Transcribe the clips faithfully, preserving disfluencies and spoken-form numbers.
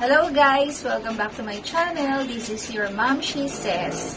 Hello guys! Welcome back to my channel. This is your mom, she says.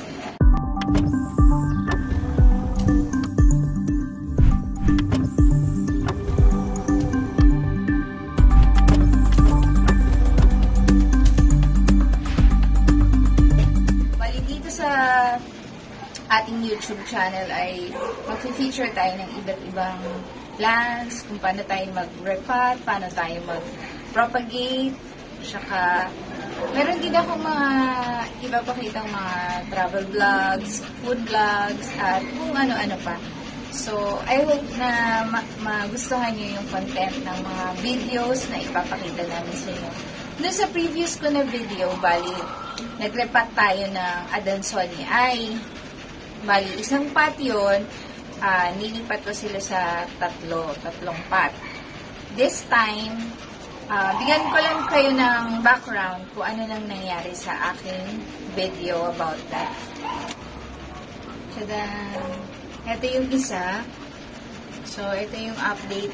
Bali dito sa ating YouTube channel ay mag-feature tayo ng iba't ibang plants, kung paano tayo mag-repot, paano tayo mag-propagate, saka meron din akong mga ipapakitang mga travel vlogs, food vlogs, at kung ano-ano pa. So, I hope na ma magustuhan nyo yung content ng mga videos na ipapakita namin sa inyo. Doon sa previous ko na video, bali, nag-repot tayo ng Adansonii ay bali, isang pot yun, uh, nilipat ko sila sa tatlo, tatlong pot. This time, uh, bigyan ko lang kayo ng background kung ano nang nangyari sa aking video about that. Tada! Ito yung isa. So, ito yung update.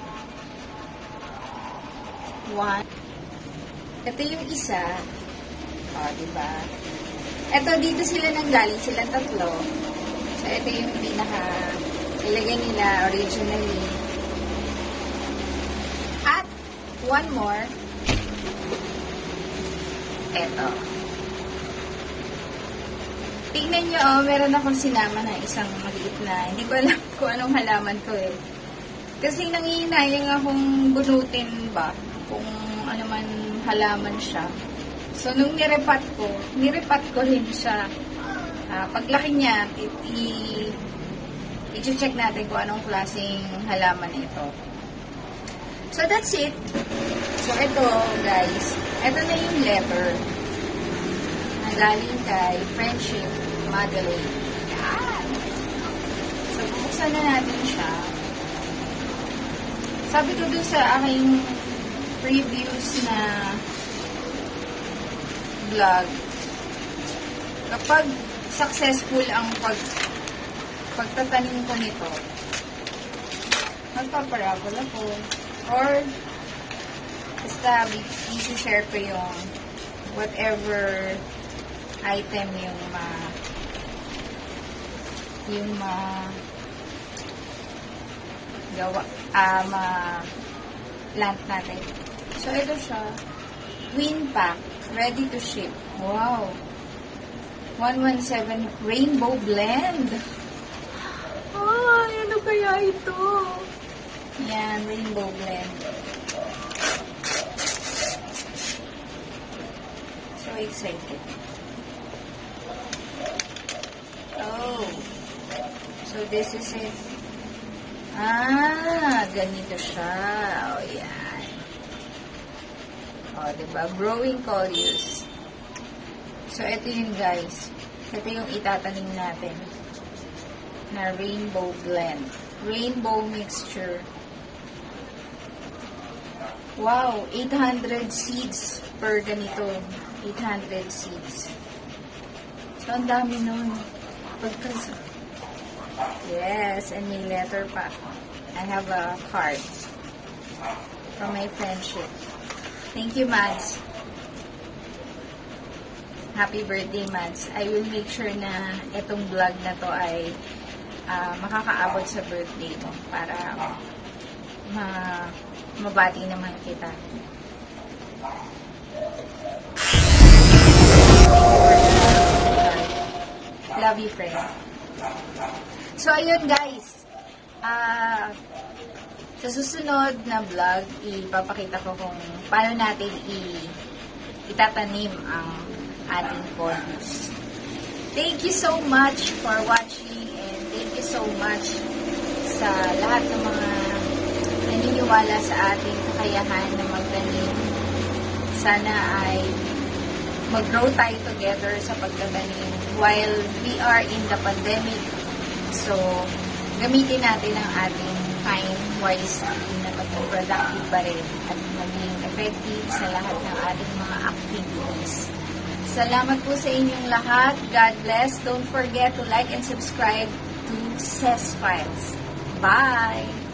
One. Ito yung isa. O, oh, diba? Ito, dito sila nanggaling, silang tatlo. So, ito yung pinaka ilagay nila originally. At, one more. Ito. Tingnan nyo, oh, meron akong sinama na isang maliit na, hindi ko alam kung anong halaman ko eh. Kasi nangihinayang akong bunutin ba, kung ano man halaman siya. So, nung nirepat ko, nirepat ko rin siya. Uh, paglaki niya, i-check natin kung anong klaseng halaman ito. So, that's it. So, ito, guys. Ito na yung letter. Nagaling kay Friendship Madeleine. Yan. So, buksan na natin siya. Sabi ko dun sa aking previous na vlog, kapag successful ang pag pagtatanim ko nito, magpaparabol ako or basta i-share ko yung whatever item yung ma yung ma gawa ah, ma plant natin. So, ito siya. Twin pack. Ready to ship. Wow. one seventeen Rainbow Blend. Ay, ano kaya ito? Yan, Rainbow Blend. So excited. Oh. So this is it. Ah, ganito siya. Oh, yan. Oh, diba? Growing Coleus. So, ito yun, guys. Ito yung itatanim natin na rainbow blend. Rainbow mixture. Wow! eight hundred seeds per ganito. eight hundred seeds. So, ang dami nun. Pagkas yes, and may letter pa. I have a card from my friendship. Thank you, Madz. Happy birthday, Madz. I will make sure na itong vlog na to ay uh, makakaabot sa birthday mo para ma mabati naman kita. Love you, friend. So, ayun, guys. Ah... Uh, Sa susunod na vlog, ipapakita ko kung paano natin i itatanim ang ating Coleus. Thank you so much for watching and thank you so much sa lahat ng mga naniniwala sa ating kakayahan na magtanim. Sana ay mag-grow tayo together sa pagtatanim while we are in the pandemic. So, gamitin natin ang ating time wisely na maging productive pa rin at maging effective sa lahat ng ating mga activities. Salamat po sa inyong lahat. God bless. Don't forget to like and subscribe to Cezfiles. Bye!